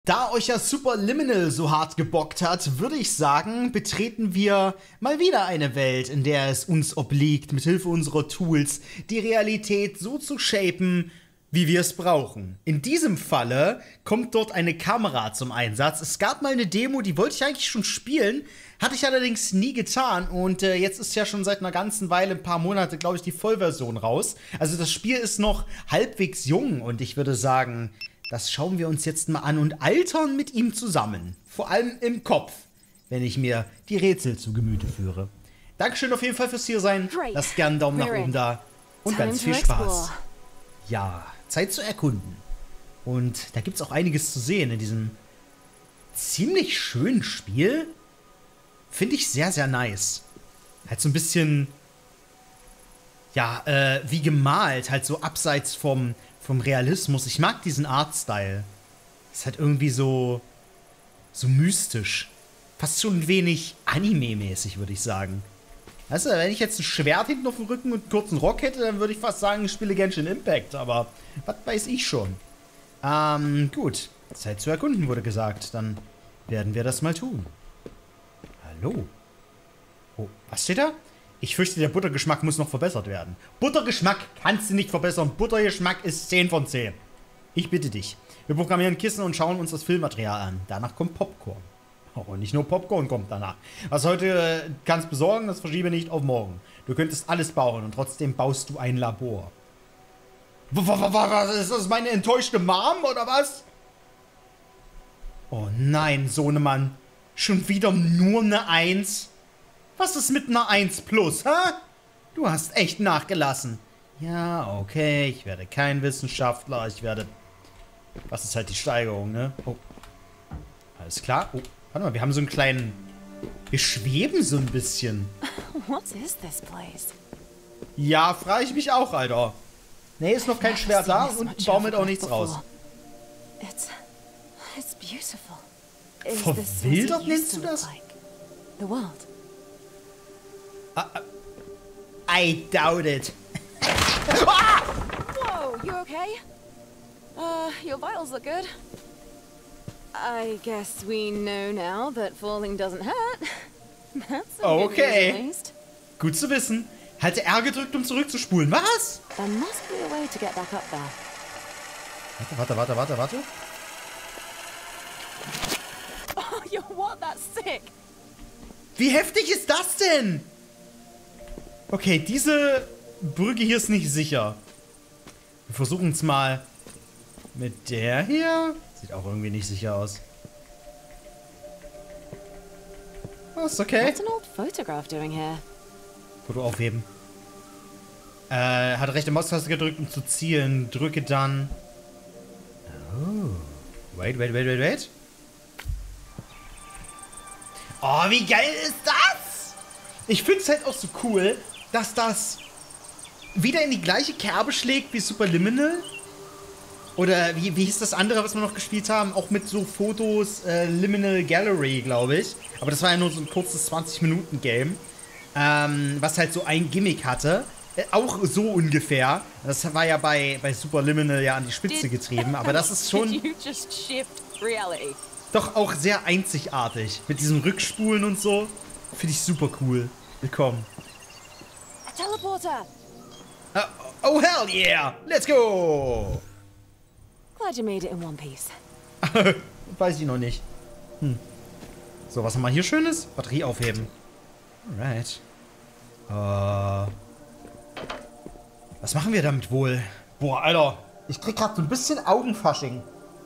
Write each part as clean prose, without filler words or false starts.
Da euch ja Superliminal so hart gebockt hat, würde ich sagen, betreten wir mal wieder eine Welt, in der es uns obliegt, mithilfe unserer Tools die Realität so zu shapen, wie wir es brauchen. In diesem Falle kommt dort eine Kamera zum Einsatz. Es gab mal eine Demo, die wollte ich eigentlich schon spielen, hatte ich allerdings nie getan und jetzt ist ja schon seit einer ganzen Weile, ein paar Monate, glaube ich, die Vollversion raus. Also das Spiel ist noch halbwegs jung und ich würde sagen, das schauen wir uns jetzt mal an und altern mit ihm zusammen. Vor allem im Kopf, wenn ich mir die Rätsel zu Gemüte führe. Dankeschön auf jeden Fall fürs Hiersein. Lasst gerne einen Daumen nach oben da und ganz viel Spaß. Ja, Zeit zu erkunden. Und da gibt es auch einiges zu sehen in diesem ziemlich schönen Spiel. Finde ich sehr, sehr nice. Halt so ein bisschen, ja, wie gemalt, halt so abseits vom Realismus. Ich mag diesen Artstyle. Ist halt irgendwie so mystisch. Fast schon ein wenig Anime-mäßig, würde ich sagen. Weißt du, wenn ich jetzt ein Schwert hinten auf dem Rücken und einen kurzen Rock hätte, dann würde ich fast sagen, ich spiele Genshin Impact. Aber was weiß ich schon. Gut. Zeit zu erkunden, wurde gesagt. Dann werden wir das mal tun. Hallo. Oh, was steht da? Ich fürchte, der Buttergeschmack muss noch verbessert werden. Buttergeschmack kannst du nicht verbessern. Buttergeschmack ist 10 von 10. Ich bitte dich. Wir programmieren Kissen und schauen uns das Filmmaterial an. Danach kommt Popcorn. Oh, nicht nur Popcorn kommt danach. Was heute kannst besorgen, das verschiebe nicht auf morgen. Du könntest alles bauen und trotzdem baust du ein Labor. Was? Ist das meine enttäuschte Mom oder was? Oh nein, Sohnemann. Schon wieder nur eine 1? Was ist mit einer 1 plus, hä? Du hast echt nachgelassen. Ja, okay, ich werde kein Wissenschaftler, ich werde... Was ist halt die Steigerung, ne? Oh. Alles klar. Oh, warte mal, wir haben so einen kleinen... Wir schweben so ein bisschen. What is this place? Ja, frage ich mich auch, Alter. Nee, ist noch kein Schwert da und bauen mit auch nichts raus. It's beautiful. Verwildert nennst du das? The world. I doubt it. Whoa, you okay? Your vitals look good. I guess we know now that falling doesn't hurt. That's okay. Gut zu wissen. Halte R gedrückt, um zurückzuspulen. Was? There must be a way to get back up there. Warte. Oh, yo, what? That's sick. Wie heftig ist das denn? Okay, diese Brücke hier ist nicht sicher. Wir versuchen es mal mit der hier. Sieht auch irgendwie nicht sicher aus. Oh, ist okay. What's an old photograph doing here? Foto aufheben. Hat rechte Maustaste gedrückt, um zu zielen. Drücke dann. Oh. Wait. Oh, wie geil ist das? Ich finde es halt auch so cool, dass das wieder in die gleiche Kerbe schlägt wie Superliminal. Oder wie hieß das andere, was wir noch gespielt haben? Auch mit so Fotos, Liminal Gallery, glaube ich. Aber das war ja nur so ein kurzes 20-Minuten-Game. Was halt so ein Gimmick hatte. Auch so ungefähr. Das war ja bei Superliminal ja an die Spitze getrieben. Aber das ist schon... Doch auch sehr einzigartig. Mit diesem Rückspulen und so. Finde ich super cool. Willkommen. A teleporter. Oh hell yeah! Let's go! Glad you made it in one piece. Weiß ich noch nicht. So, was haben wir hier Schönes? Batterie aufheben. Alright. Was machen wir damit wohl? Boah, Alter. Ich krieg grad so ein bisschen Augenfasching.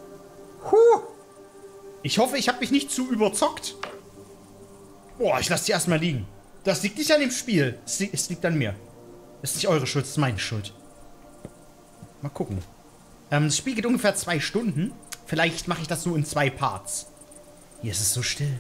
Ich hoffe, ich habe mich nicht zu überzockt. Boah, ich lasse die erstmal liegen. Das liegt nicht an dem Spiel. Es liegt an mir. Das ist nicht eure Schuld, das ist meine Schuld. Mal gucken. Das Spiel geht ungefähr 2 Stunden. Vielleicht mache ich das so in 2 Parts. Hier ist es so still.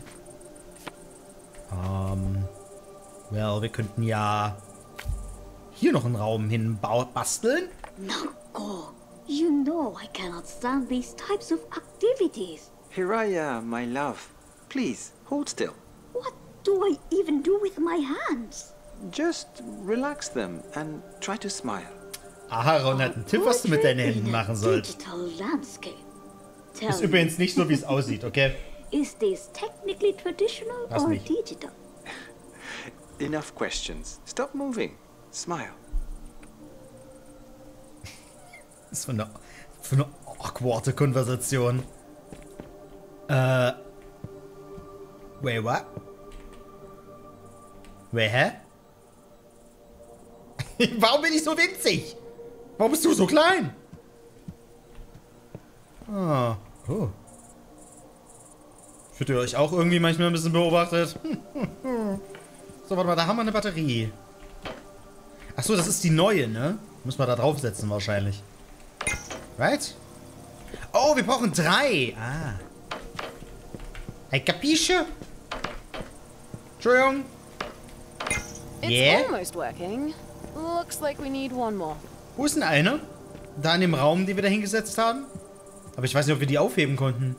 Well, wir könnten ja hier noch einen Raum hin basteln. Nako, you know I cannot stand these types of activities. Hiraya, my love, please, hold still. What do I even do with my hands? Just relax them and try to smile. Aaron hat einen Tipp, was du mit deinen Händen machen sollst. Digital landscape. Tell Ist me, übrigens nicht so, wie es aussieht, okay? is this technically traditional Das or nicht. digital? Enough questions. Stop moving. Smile. Das ist für eine awkwarde Konversation. Wait, what? Wait, hä? Warum bin ich so winzig? Warum bist du so klein? Ah, oh. Fühlt ihr euch auch irgendwie manchmal ein bisschen beobachtet? So, warte mal, da haben wir eine Batterie. Achso, das ist die neue, ne? Muss man da draufsetzen wahrscheinlich. Right? Oh, wir brauchen 3. Ah. Hey, Capisce? Entschuldigung. It's Yeah? almost working. Looks like we need one more. Wo ist denn eine? Da in dem Raum, den wir da hingesetzt haben? Aber ich weiß nicht, ob wir die aufheben konnten.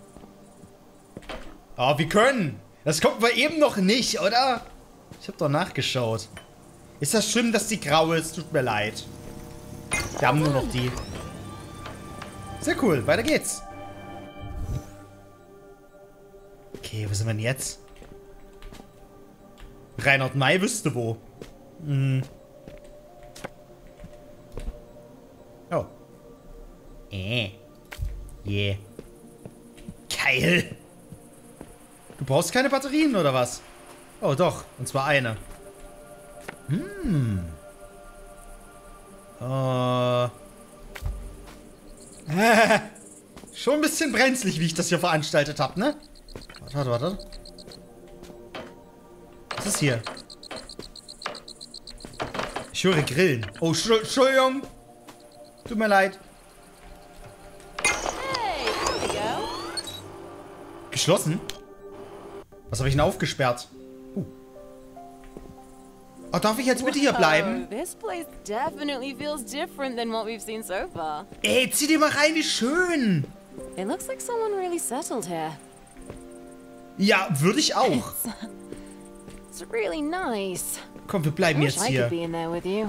Oh, wir können. Das konnten wir eben noch nicht, oder? Ich habe doch nachgeschaut. Ist das schlimm, dass die grau ist? Tut mir leid. Wir haben nur noch die. Sehr cool, weiter geht's. Okay, wo sind wir denn jetzt? Reinhard May wüsste wo. Hm. Oh. Yeah. Geil. Du brauchst keine Batterien, oder was? Oh, doch. Und zwar eine. Schon ein bisschen brenzlig, wie ich das hier veranstaltet habe, ne? Warte. Was ist hier? Ich höre Grillen. Oh, Entschuldigung. Tut mir leid. Hey, there we go. Geschlossen? Was habe ich denn aufgesperrt? Oh, darf ich jetzt bitte hier bleiben? Oh, this place definitely feels different than what we've seen so far. Ey, zieh dir mal rein, wie schön. It looks like someone really settled here. Ja, würde ich auch. It's really nice. Komm, wir bleiben I wish jetzt I hier. could be in there with you.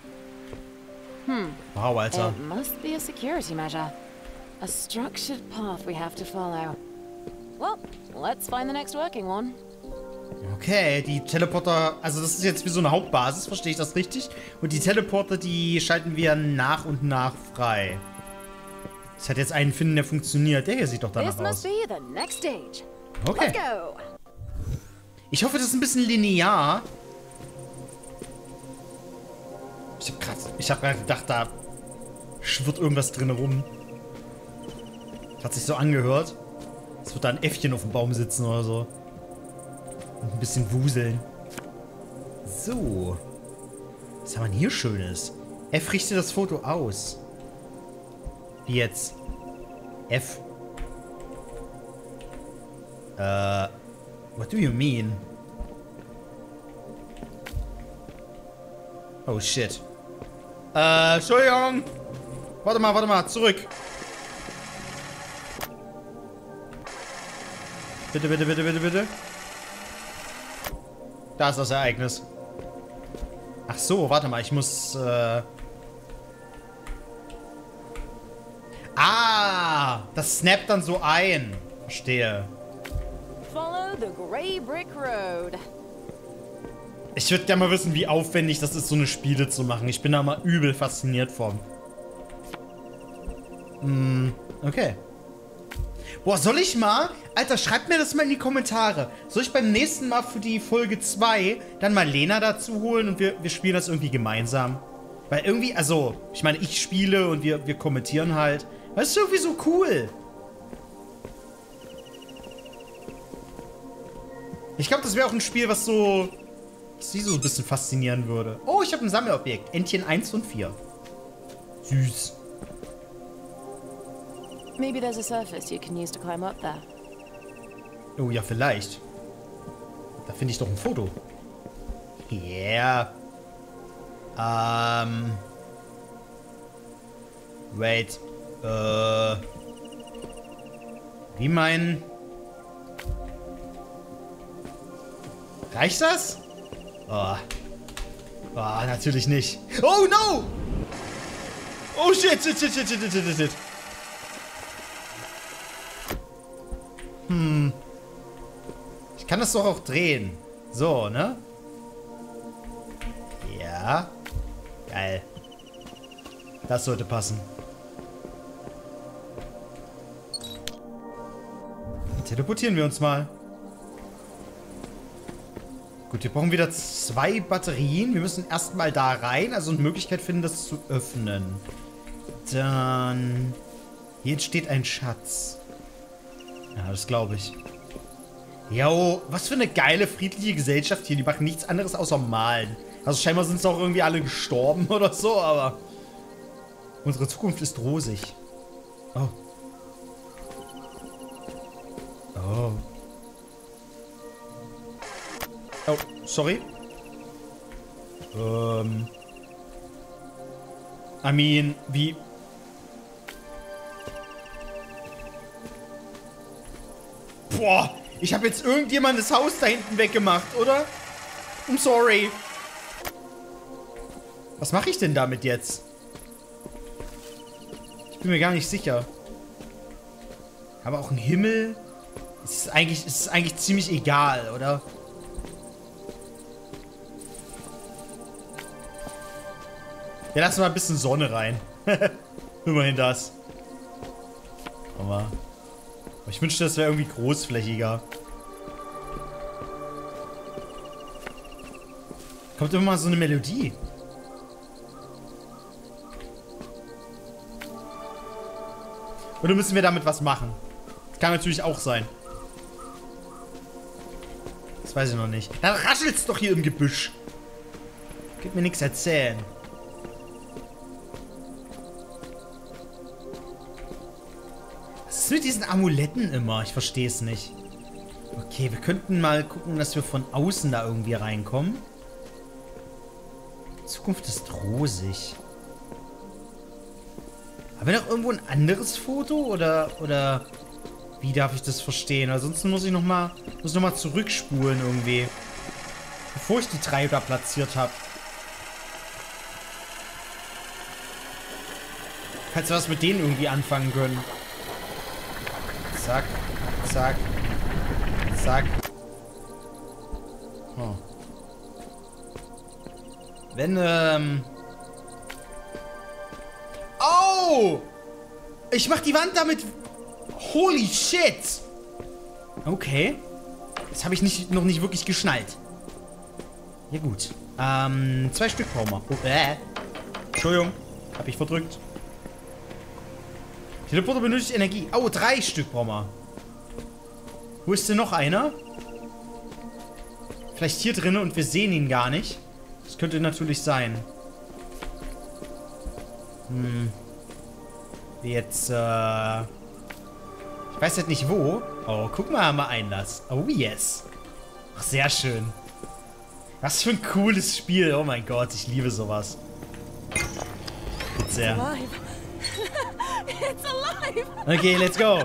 Wow, Alter. It must be a security measure. A structured path we have to follow. Well, let's find the next working one. Okay, die Teleporter, also das ist jetzt wie so eine Hauptbasis, verstehe ich das richtig? Und die Teleporter, die schalten wir nach und nach frei. Es hat jetzt einen finden, der funktioniert. Der hier sieht doch danach This must aus. be the next stage. Okay. Let's go. Ich hoffe, das ist ein bisschen linear. Ich hab gerade gedacht, da schwirrt irgendwas drin rum. Das hat sich so angehört. Es wird da ein Äffchen auf dem Baum sitzen oder so. Und ein bisschen wuseln. So. Was haben wir denn hier Schönes? F richtet das Foto aus. Wie jetzt? F. What do you mean? Oh shit. Entschuldigung. Warte mal, zurück. Bitte. Da ist das Ereignis. Ach so, warte mal, ich muss, Ah, das snappt dann so ein. Verstehe. Follow the gray brick road. Ich würde gerne mal wissen, wie aufwendig das ist, so eine Spiele zu machen. Ich bin da mal übel fasziniert von. Okay. Boah, soll ich mal? Alter, schreibt mir das mal in die Kommentare. Soll ich beim nächsten Mal für die Folge 2 dann mal Lena dazu holen und wir spielen das irgendwie gemeinsam? Weil irgendwie, also, ich meine, ich spiele und wir kommentieren halt. Das ist irgendwie so cool. Ich glaube, das wäre auch ein Spiel, was sie so ein bisschen faszinieren würde. Oh, ich habe ein Sammelobjekt. Entchen 1 und 4. Süß. Maybe there's a surface you can use to climb up there. Oh ja, vielleicht. Da finde ich doch ein Foto. Yeah. Wait. Wie mein... Reicht das? Oh. Oh, natürlich nicht. Oh, no! Oh, shit. Ich kann das doch auch drehen. So, ne? Ja. Geil. Das sollte passen. Teleportieren wir uns mal. Gut, wir brauchen wieder 2 Batterien. Wir müssen erstmal da rein, also eine Möglichkeit finden, das zu öffnen. Dann... Hier entsteht ein Schatz. Ja, das glaube ich. Jo, was für eine geile, friedliche Gesellschaft hier. Die machen nichts anderes außer malen. Also scheinbar sind es auch irgendwie alle gestorben oder so, aber... Unsere Zukunft ist rosig. Oh. Oh. Oh, sorry. I mean, wie... Boah, ich habe jetzt irgendjemandes Haus da hinten weggemacht, oder? I'm sorry. Was mache ich denn damit jetzt? Ich bin mir gar nicht sicher. Aber auch ein Himmel... Es ist eigentlich ziemlich egal, oder? Ja, lassen wir ein bisschen Sonne rein. Immerhin das. Aber ich wünschte, das wäre irgendwie großflächiger. Kommt immer mal so eine Melodie. Oder müssen wir damit was machen? Das kann natürlich auch sein. Das weiß ich noch nicht. Da raschelt's doch hier im Gebüsch. Könnt mir nichts erzählen. Was ist mit diesen Amuletten immer? Ich verstehe es nicht. Okay, wir könnten mal gucken, dass wir von außen da irgendwie reinkommen. Die Zukunft ist rosig. Haben wir noch irgendwo ein anderes Foto? Oder wie darf ich das verstehen? Ansonsten muss ich noch mal zurückspulen irgendwie. Bevor ich die 3 da platziert habe. Falls wir was mit denen irgendwie anfangen können. Zack, zack, zack. Oh. Wenn, Oh! Ich mach die Wand damit... Holy shit! Okay. Das habe ich noch nicht wirklich geschnallt. Ja gut. 2 Stück brauchen wir. Oh, Entschuldigung. Hab ich verdrückt. Teleporter benötigt Energie. Oh, 3 Stück brauchen wir. Wo ist denn noch einer? Vielleicht hier drin und wir sehen ihn gar nicht. Das könnte natürlich sein. Jetzt, ich weiß halt nicht wo. Oh, guck mal, haben wir Einlass. Oh, yes. Ach, sehr schön. Was für ein cooles Spiel. Oh mein Gott, ich liebe sowas. Gut sehr. It's alive! Okay, let's go.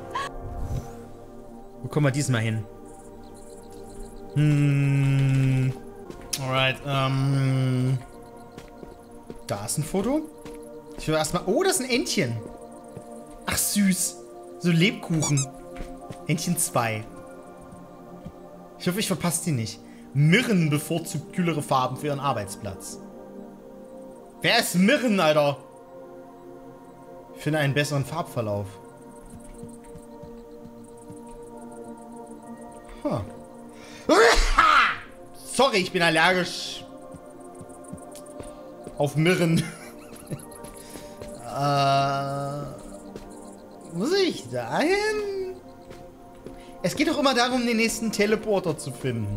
Wo kommen wir diesmal hin? Alright, da ist ein Foto. Ich will erstmal... Oh, das ist ein Entchen. Ach, süß. So Lebkuchen. Entchen 2. Ich hoffe, ich verpasse die nicht. Mirren bevorzugt kühlere Farben für ihren Arbeitsplatz. Wer ist Mirren, Alter? Ich finde einen besseren Farbverlauf. Huh. Sorry, ich bin allergisch. Auf Mirren. Muss ich dahin? Es geht doch immer darum, den nächsten Teleporter zu finden.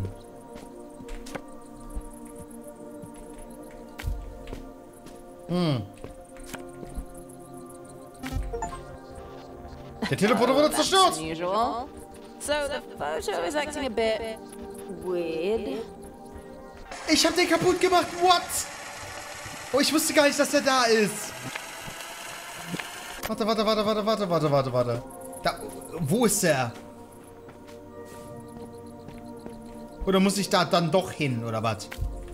Der Teleporter wurde zerstört. Unusual. So the photo is acting a bit weird. Ich hab den kaputt gemacht. What? Oh, ich wusste gar nicht, dass der da ist. Warte. Da, wo ist der? Oder muss ich da dann doch hin, oder was?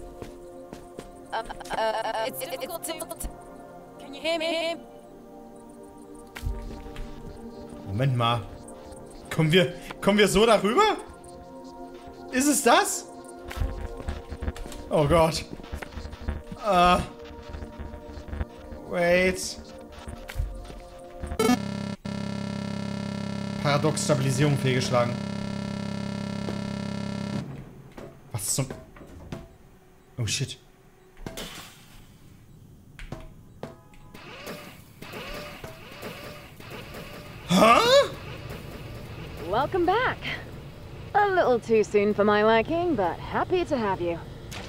It's difficult to... Can you hear me? Moment mal. Kommen wir so darüber? Ist es das? Oh Gott. Wait. Paradox-Stabilisierung fehlgeschlagen. Was zum... Oh shit. Huh? Welcome back. A little too soon for my liking, but happy to have you.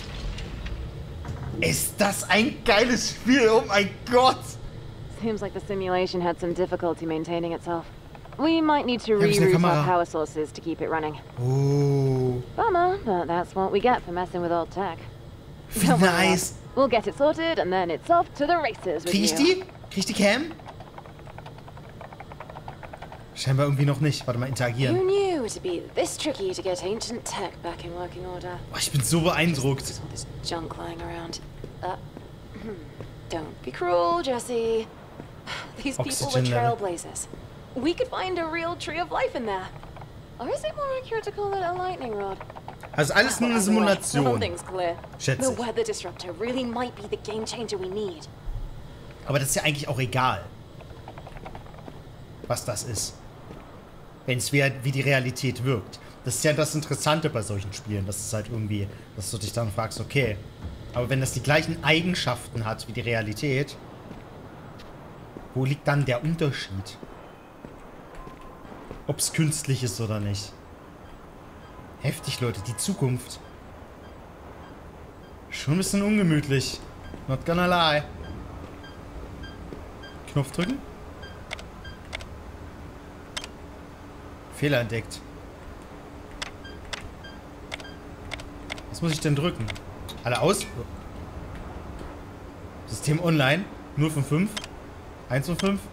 Ist das ein geiles Spiel? Oh mein Gott! Seems like the simulation had some difficulty maintaining itself. We might need to Ja, ich eine reroute Kamera. our power sources to keep it running. Oh. Bummer, but that's what we get for messing with old tech. Wie Don't worry, nice. Rob. We'll get it sorted and then it's off to the races with Krieg ich you. die? Krieg ich die Cam? Scheinbar irgendwie noch nicht. Warte mal, interagieren. Who knew it'd be this tricky to get ancient tech back in working order? Oh, ich bin so beeindruckt. All this junk lying around. Don't be cruel, Jesse. These people were Oxygen level. trailblazers. We could find a real tree of life in there. Or is it more accurate to call it a lightning rod? Also alles nur eine Well, either way, one Simulation. thing's clear. Schätze The ich. weather disruptor really might be the game changer we need. Aber das ist ja eigentlich auch egal. Was das ist. Wenn es wie die Realität wirkt. Das ist ja das Interessante bei solchen Spielen. Das ist halt irgendwie, dass du dich dann fragst, okay. Aber wenn das die gleichen Eigenschaften hat wie die Realität, wo liegt dann der Unterschied? Ob es künstlich ist oder nicht. Heftig, Leute. Die Zukunft. Schon ein bisschen ungemütlich. Not gonna lie. Knopf drücken. Fehler entdeckt. Was muss ich denn drücken? Alle aus? System online. 0 von 5. 1 von 5.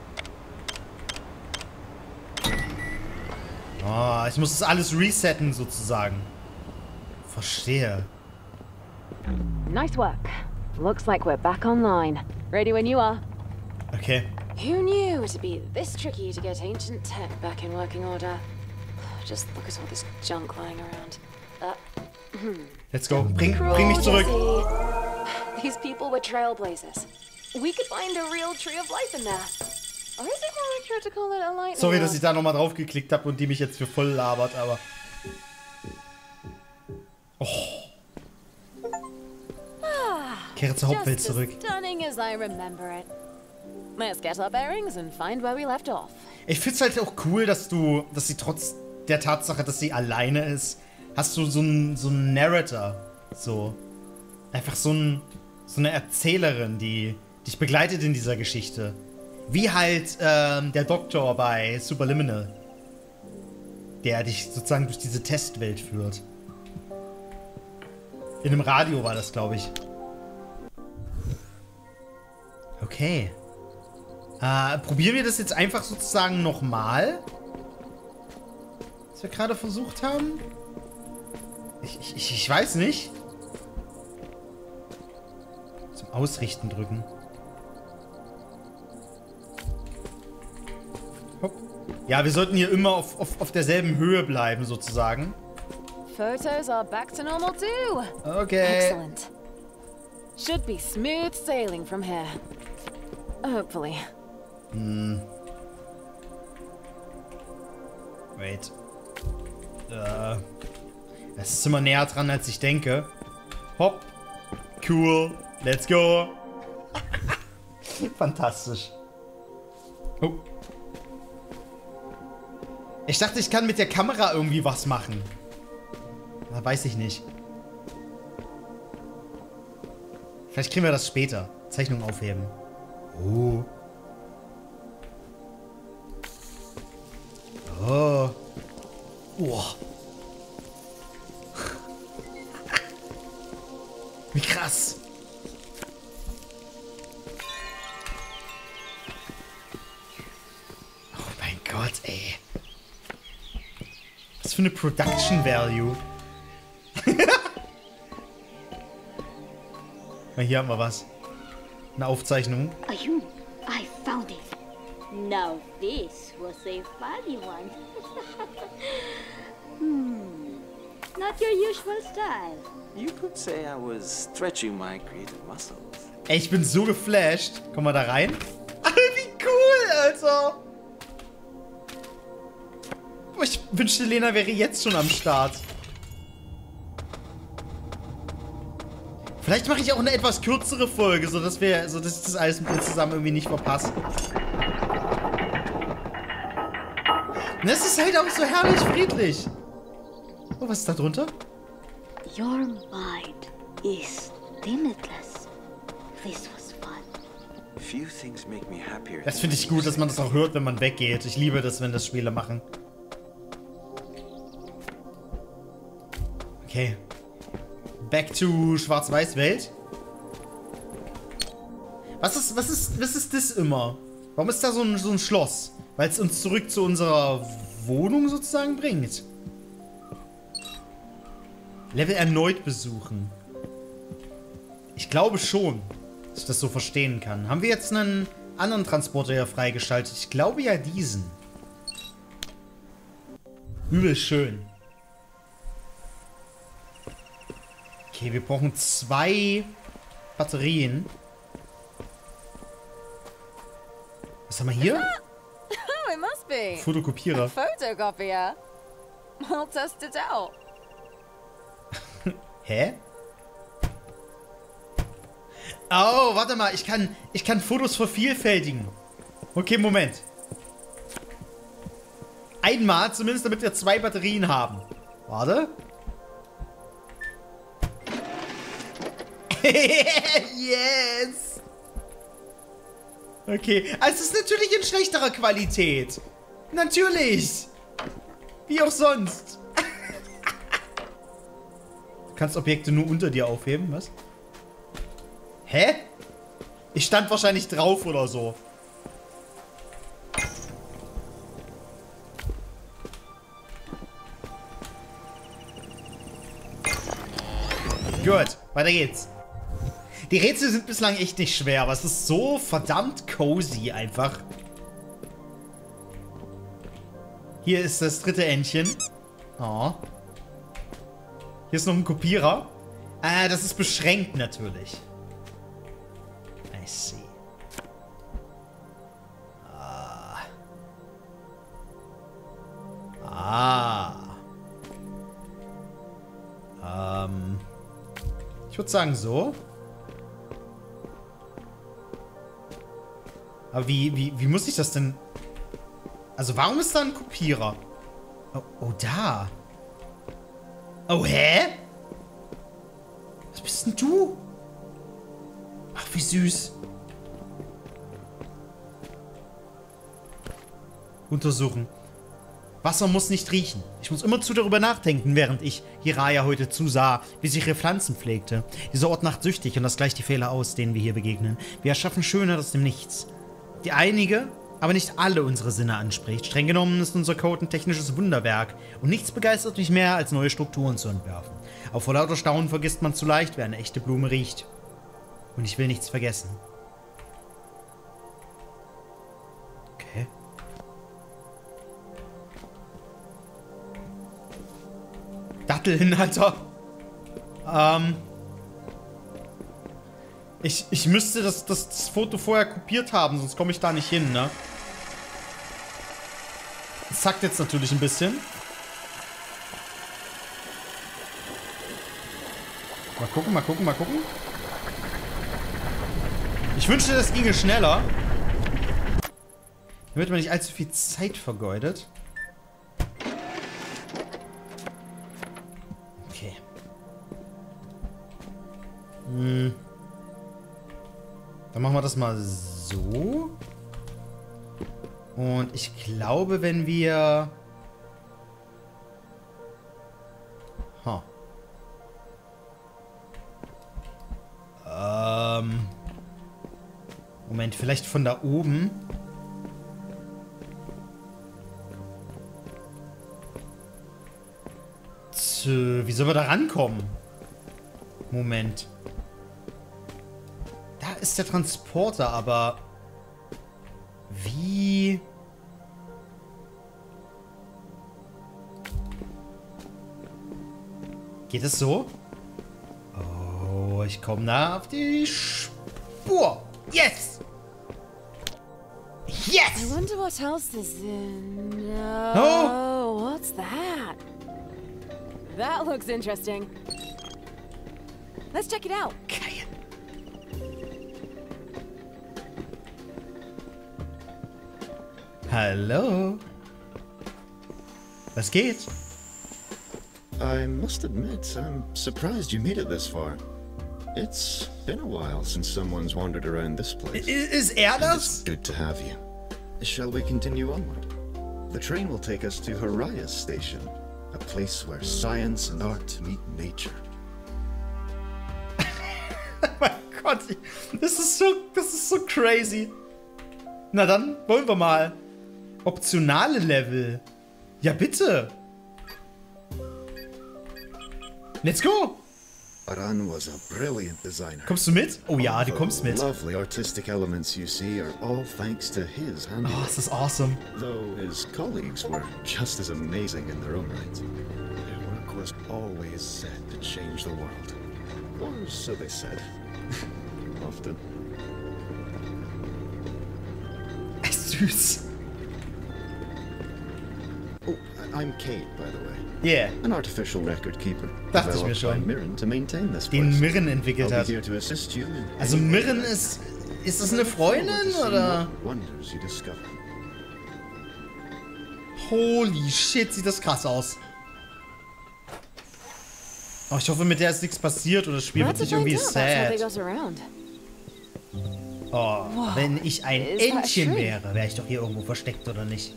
Oh, ich muss das alles resetten sozusagen. Verstehe. Nice work. Looks like we're back online. Ready when you are. Okay. Who knew it'd be this tricky to get ancient tech back in working order? Just look at all this junk lying around. Let's go. Bring Cruel, mich zurück. Jesse. These people were trailblazers. We could find a real tree of life in there. Or is it more accurate to call it a lightning Sorry, rod? dass ich da nochmal drauf geklickt habe und die mich jetzt für voll labert, aber... Oh. Kehre zur Hauptwelt Just zurück. as stunning as I remember it. Let's get our bearings and find where we left off. Ich find's halt auch cool, dass sie trotz der Tatsache, dass sie alleine ist, hast du so einen Narrator. So. Einfach so eine Erzählerin, die dich begleitet in dieser Geschichte. Wie halt der Doktor bei Superliminal. Der dich sozusagen durch diese Testwelt führt. In einem Radio war das, glaube ich. Okay. Probieren wir das jetzt einfach sozusagen nochmal? Was wir gerade versucht haben? Ich weiß nicht. Zum Ausrichten drücken. Hopp. Ja, wir sollten hier immer auf derselben Höhe bleiben, sozusagen. Photos are back to normal too. Okay. Excellent. Should be smooth sailing from here. Hopefully. Wait. Es ist immer näher dran, als ich denke. Hopp. Cool. Let's go. Fantastisch. Oh. Ich dachte, ich kann mit der Kamera irgendwie was machen. Na, weiß ich nicht. Vielleicht kriegen wir das später. Zeichnung aufheben. Oh. Oh. Boah. Wie krass. Oh mein Gott, ey. Was für eine Production Value. Na, hier haben wir was. Eine Aufzeichnung. Ayun, I found it. Now this was a funny one. that your usual style? You could say I was stretching my creative muscles. Ey, ich bin so geflasht. Komm mal da rein. Wie cool, Alter. Boah, ich wünschte, Lena wäre jetzt schon am Start. Vielleicht mache ich auch eine etwas kürzere Folge, sodass ich das alles mit ihr zusammen irgendwie nicht verpasse. Und es ist halt auch so herrlich friedlich. Oh, was ist da drunter? Your mind is limitless. This was fun. Few things make me happier. Das finde ich gut, dass man das auch hört, wenn man weggeht. Ich liebe das, wenn das Spiele machen. Okay. Back to Schwarz-Weiß-Welt. Was ist das immer? Warum ist da so ein Schloss? Weil es uns zurück zu unserer Wohnung sozusagen bringt. Level erneut besuchen. Ich glaube schon, dass ich das so verstehen kann. Haben wir jetzt einen anderen Transporter hier freigeschaltet? Ich glaube ja diesen. Übel schön. Okay, wir brauchen 2 Batterien. Was haben wir hier? Oh, it must be. Fotokopierer. Photocopier. I'll test it out. Hä? Oh, warte mal, ich kann Fotos vervielfältigen. Okay, Moment. Einmal zumindest, damit wir 2 Batterien haben. Warte. Yes! Okay, also es ist natürlich in schlechterer Qualität. Natürlich. Wie auch sonst. Du kannst Objekte nur unter dir aufheben, was? Hä? Ich stand wahrscheinlich drauf oder so. Gut, weiter geht's. Die Rätsel sind bislang echt nicht schwer, aber es ist so verdammt cozy einfach. Hier ist das dritte Entchen. Oh. Hier ist noch ein Kopierer. Das ist beschränkt natürlich. I see. Ich würde sagen so. Aber wie muss ich das denn... Also warum ist da ein Kopierer? Oh, da. Oh, hä? Was bist denn du? Ach, wie süß. Untersuchen. Wasser muss nicht riechen. Ich muss immerzu darüber nachdenken, während ich Jiraiya heute zusah, wie sie ihre Pflanzen pflegte. Dieser Ort macht süchtig und das gleicht die Fehler aus, denen wir hier begegnen. Wir erschaffen Schönheit aus dem Nichts. Die einige, aber nicht alle unsere Sinne anspricht. Streng genommen ist unser Code ein technisches Wunderwerk und nichts begeistert mich mehr, als neue Strukturen zu entwerfen. Auch vor lauter Staunen vergisst man zu leicht, wer eine echte Blume riecht. Und ich will nichts vergessen. Okay. Datteln, Alter. Ich müsste das Foto vorher kopiert haben, sonst komme ich da nicht hin, ne? Das zackt jetzt natürlich ein bisschen. Mal gucken, mal gucken, mal gucken. Ich wünschte, das ginge schneller. Damit man nicht allzu viel Zeit vergeudet. Okay. Dann machen wir das mal so. Und ich glaube, wenn wir... Moment, vielleicht von da oben. Wie sollen wir da rankommen? Moment. Da ist der Transporter, aber... Wie... Geht es so? Oh, ich komme nah auf die Spur. Yes! I Yes! wonder what else is in. Oh. What's that? That looks interesting. Let's check it out. Geil. Hallo? Was geht? I must admit, I'm surprised you made it this far. It's been a while since someone's wandered around this place. Ist And das? it's good to have you. Shall we continue onward? The train will take us to Harias Station, a place where science and art meet nature. Mein Gott, das ist so crazy. Na dann, wollen wir mal. Optionale Level. Ja, bitte. Let's go. Aran was a brilliant designer. Kommst du mit? Oh ja, du kommst mit. The lovely artistic elements you see are all thanks to his Oh, handiwork. das ist awesome. Though his colleagues were just as amazing in their own right. Their work was always set to change the world. Or so they said. Often. Süß. Oh, I'm Kate, by the way. Yeah. An artificial record keeper. Dachte ich mir developed by schon. Mirren to maintain this Den place. Mirren entwickelt I'll hat. be here to assist you in Also any way Mirren you ist das eine Freundin want to see oder? what wonders you discover. Holy shit, sieht das krass aus. Oh, ich hoffe, mit der ist nichts passiert oder das Spiel wird Let's nicht find irgendwie out. That's how they sad. got around. Oh, wenn ich ein Is that a Entchen tree? wäre, wäre ich doch hier irgendwo versteckt, oder nicht?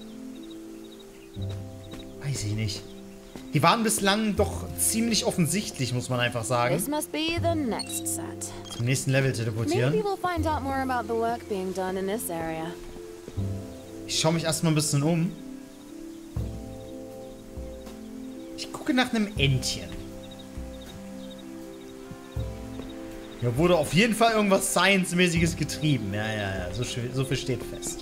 Weiß ich nicht. Die waren bislang doch ziemlich offensichtlich, muss man einfach sagen. This must be the next set. Zum nächsten Level Maybe teleportieren. we'll find out more about the work being done in this area. Ich schaue mich erstmal ein bisschen um. Ich gucke nach einem Entchen. Hier wurde auf jeden Fall irgendwas Science-mäßiges getrieben. Ja, so viel steht fest.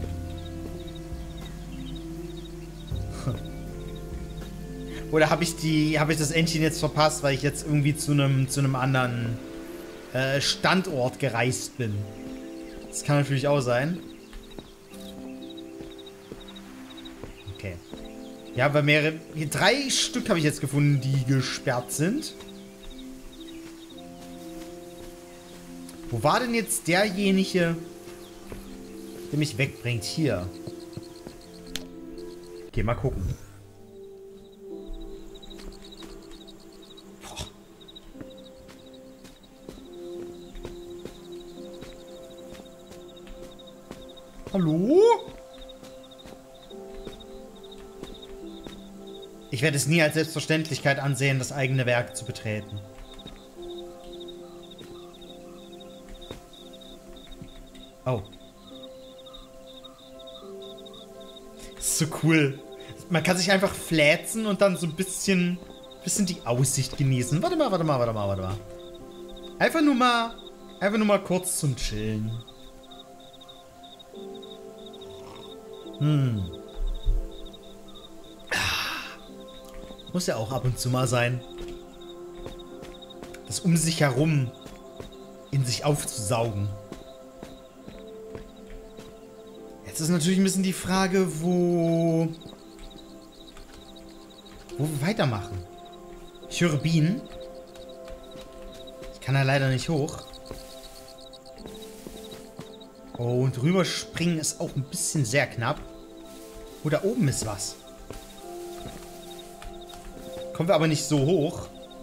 Oder habe ich das Entchen jetzt verpasst, weil ich jetzt irgendwie zu einem anderen Standort gereist bin? Das kann natürlich auch sein. Okay. Ja, aber hier 3 Stück habe ich jetzt gefunden, die gesperrt sind. Wo war denn jetzt derjenige, der mich wegbringt? Hier. Okay, mal gucken. Boah. Hallo? Ich werde es nie als Selbstverständlichkeit ansehen, das eigene Werk zu betreten. Oh. Das ist so cool. Man kann sich einfach flätzen und dann so ein bisschen die Aussicht genießen. Warte mal. Einfach nur mal kurz zum Chillen. Muss ja auch ab und zu mal sein. Das um sich herum in sich aufzusaugen. Jetzt ist natürlich ein bisschen die Frage, wo wir weitermachen. Ich höre Bienen. Ich kann da leider nicht hoch. Oh, und rüberspringen ist auch ein bisschen sehr knapp. Oh, da oben ist was. Kommen wir aber nicht so hoch.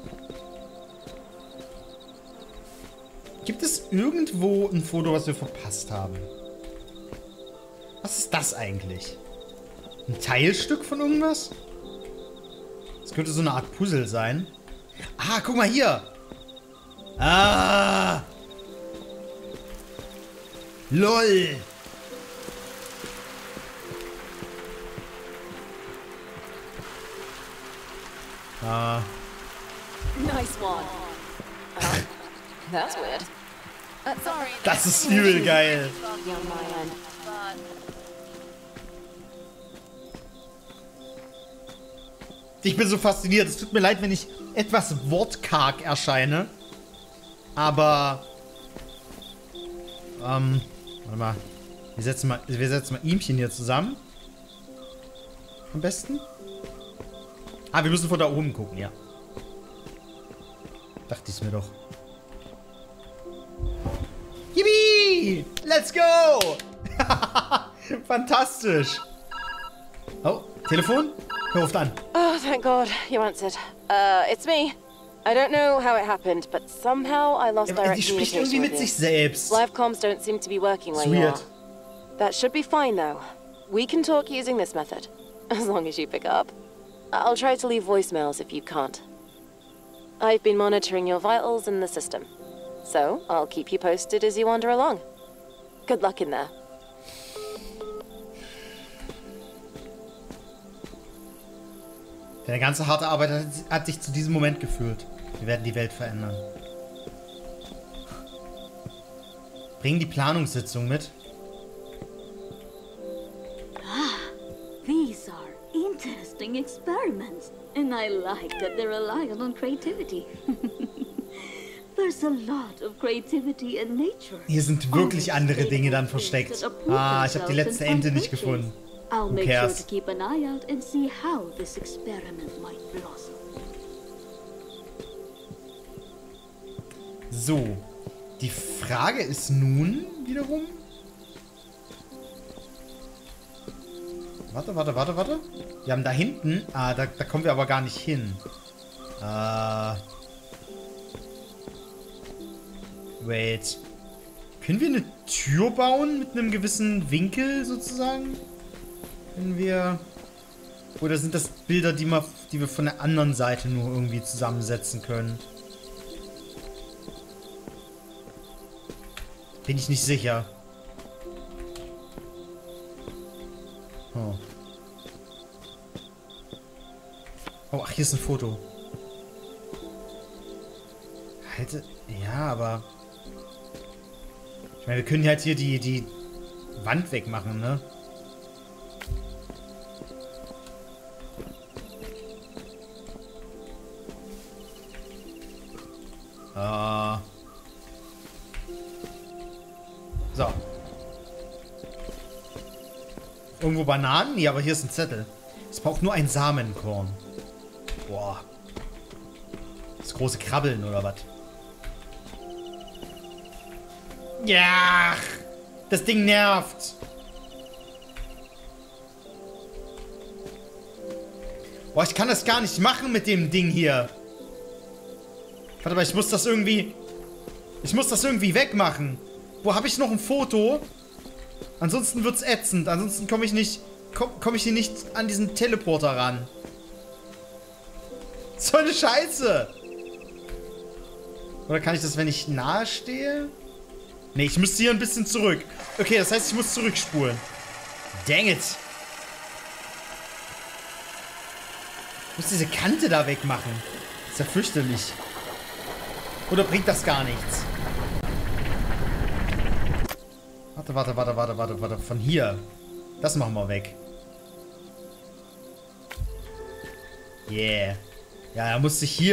Gibt es irgendwo ein Foto, was wir verpasst haben? Was ist das eigentlich? Ein Teilstück von irgendwas? Das könnte so eine Art Puzzle sein. Ah, guck mal hier. Ah. LOL. Ah. Nice one. That's weird. Sorry. Das ist übel geil. Buggy on my end. Ich bin so fasziniert. Es tut mir leid, wenn ich etwas wortkarg erscheine. Aber... warte mal. Wir setzen mal ihmchen hier zusammen. Am besten. Ah, wir müssen von da oben gucken, ja. Dachte ich mir doch. Yippie! Let's go! Fantastisch. Oh, Telefon? Wer ruft an? Oh, thank God, you answered. It's me. I don't know how it happened, but somehow I lost direct Die spricht communication irgendwie with mit you. sich selbst. Live comms don't seem to be working where It's you weird. are. That should be fine, though. We can talk using this method, as long as you pick up. I'll try to leave voicemails if you can't. I've been monitoring your vitals in the system, so I'll keep you posted as you wander along. Good luck in there. Deine ganze harte Arbeit hat dich zu diesem Moment geführt. Wir werden die Welt verändern. Bring die Planungssitzung mit. These are interesting experiments, and I like that they're reliant on creativity. There's a lot of creativity in nature. Hier sind wirklich andere Dinge dann versteckt. Ah, ich habe die letzte Ente nicht gefunden. I'll Who make sure cares? to keep an eye out and see how this experiment might blossom. So. Die Frage ist nun wiederum... Warte. Wir haben da hinten... Ah, da kommen wir aber gar nicht hin. Wait. Können wir eine Tür bauen mit einem gewissen Winkel sozusagen? Wenn wir... Oder sind das Bilder, die wir von der anderen Seite nur irgendwie zusammensetzen können? Bin ich nicht sicher. Oh. Oh, ach, hier ist ein Foto. Halte... Ja, aber... Ich meine, wir können halt hier die Wand wegmachen, ne? So. Irgendwo Bananen? Nee, aber hier ist ein Zettel. Es braucht nur ein Samenkorn. Boah. Das große Krabbeln, oder was? Ja! Das Ding nervt! Boah, ich kann das gar nicht machen mit dem Ding hier. Warte mal, ich muss das irgendwie wegmachen. Wo habe ich noch ein Foto? Ansonsten wird's ätzend. Ansonsten komme ich hier nicht an diesen Teleporter ran. So eine Scheiße. Oder kann ich das, wenn ich nahe stehe? Nee, ich müsste hier ein bisschen zurück. Okay, das heißt, ich muss zurückspulen. Dang it. Ich muss diese Kante da wegmachen. Das ist ja fürchterlich. Oder bringt das gar nichts? Warte. Von hier. Das machen wir weg. Yeah. Ja, da musste ich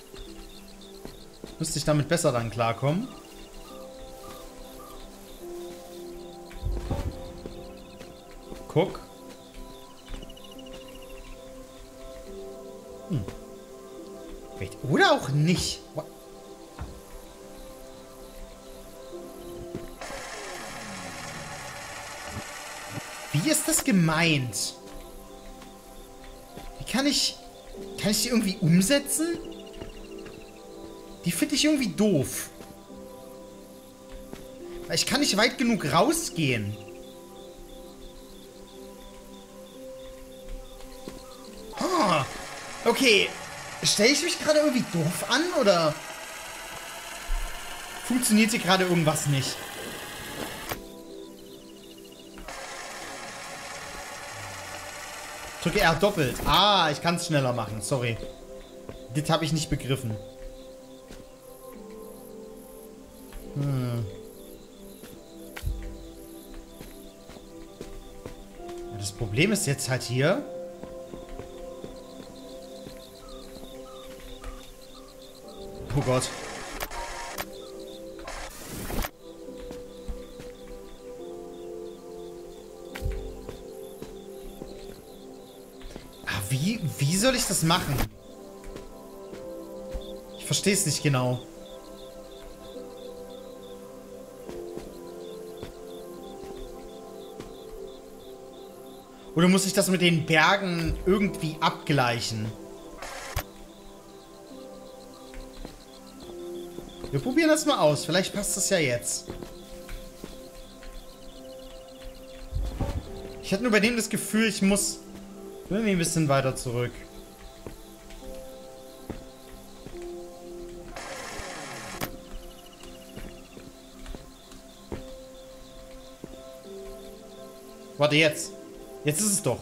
damit besser dann klarkommen. Guck. Wait, oder auch nicht. What? Wie ist das gemeint? Wie kann ich die irgendwie umsetzen? Die finde ich irgendwie doof. Weil ich kann nicht weit genug rausgehen. Ah, okay. Stelle ich mich gerade irgendwie doof an, oder funktioniert hier gerade irgendwas nicht? Drücke R doppelt. Ah, ich kann es schneller machen. Sorry. Das habe ich nicht begriffen. Das Problem ist jetzt halt hier. Oh Gott. Ah, wie soll ich das machen? Ich verstehe es nicht genau. Oder muss ich das mit den Bergen irgendwie abgleichen? Wir probieren das mal aus. Vielleicht passt das ja jetzt. Ich hatte nur bei dem das Gefühl, ich muss irgendwie ein bisschen weiter zurück. Warte, jetzt. Jetzt ist es doch.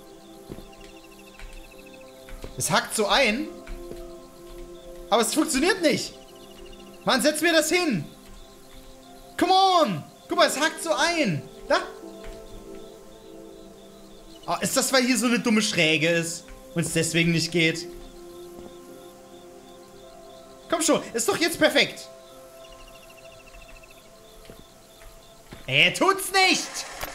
Es hackt so ein. Aber es funktioniert nicht. Mann, setz mir das hin. Come on. Guck mal, es hackt so ein. Da. Oh, ist das, weil hier so eine dumme Schräge ist und es deswegen nicht geht? Komm schon, ist doch jetzt perfekt. Tut's nicht.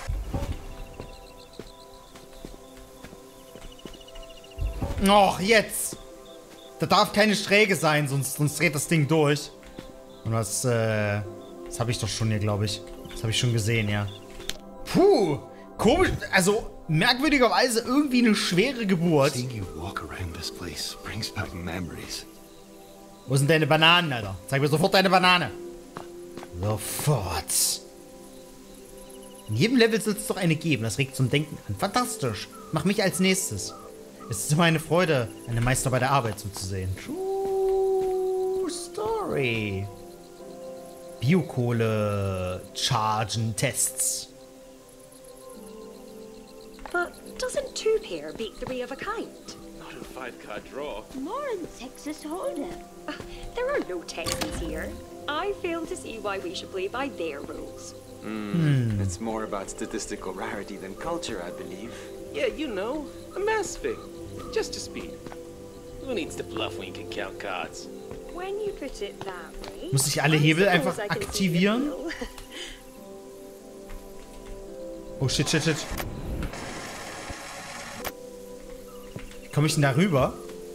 Och, jetzt. Da darf keine Schräge sein, sonst dreht das Ding durch. Und das habe ich doch schon hier, glaube ich. Das habe ich schon gesehen, ja. Puh, komisch, also merkwürdigerweise irgendwie eine schwere Geburt. Seeing you walk around this place brings back memories. Wo sind deine Bananen, Alter? Zeig mir sofort deine Banane. Sofort. In jedem Level soll es doch eine geben. Das regt zum Denken an. Fantastisch. Mach mich als nächstes. Es ist immer eine Freude, einen Meister bei der Arbeit zuzusehen. True Story. Biokohle-Chargen-Tests. But doesn't two pair beat three of a kind? Not a five-card draw. More than Texas Hold'em. There are no tens here. I fail to see why we should play by their rules. It's more about statistical rarity than culture, I believe. Yeah, you know, a mass thing. Just to speed. Who needs to bluff when you can count cards? When you put it that way, Muss ich alle Hebel I einfach suppose I can see the aktivieren? appeal. Oh, shit, shit, shit. Wie komme ich denn da rüber?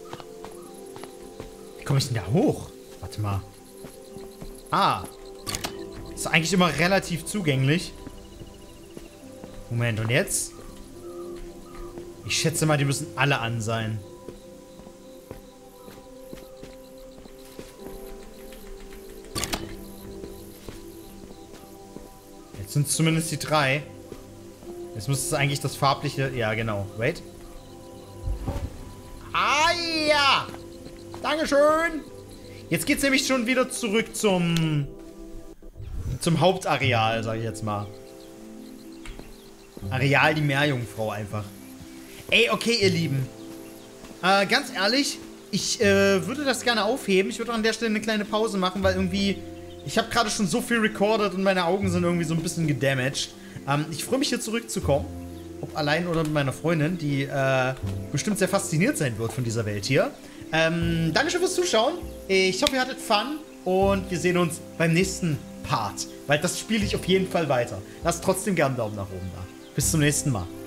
Wie komme ich denn da hoch? Warte mal. Ah. Ist eigentlich immer relativ zugänglich. Moment, und jetzt? Ich schätze mal, die müssen alle an sein. Jetzt sind es zumindest die 3. Jetzt müsste es eigentlich das farbliche... Ja, genau. Wait. Ah, ja! Dankeschön! Jetzt geht's nämlich schon wieder zurück zum Hauptareal, sage ich jetzt mal. Areal die Meerjungfrau einfach. Ey, okay, ihr Lieben. Ganz ehrlich, ich würde das gerne aufheben. Ich würde an der Stelle eine kleine Pause machen, weil irgendwie... Ich habe gerade schon so viel recorded und meine Augen sind irgendwie so ein bisschen gedamaged. Ich freue mich hier zurückzukommen. Ob allein oder mit meiner Freundin, die bestimmt sehr fasziniert sein wird von dieser Welt hier. Dankeschön fürs Zuschauen. Ich hoffe, ihr hattet Fun. Und wir sehen uns beim nächsten Part. Weil das spiele ich auf jeden Fall weiter. Lasst trotzdem gerne einen Daumen nach oben da. Bis zum nächsten Mal.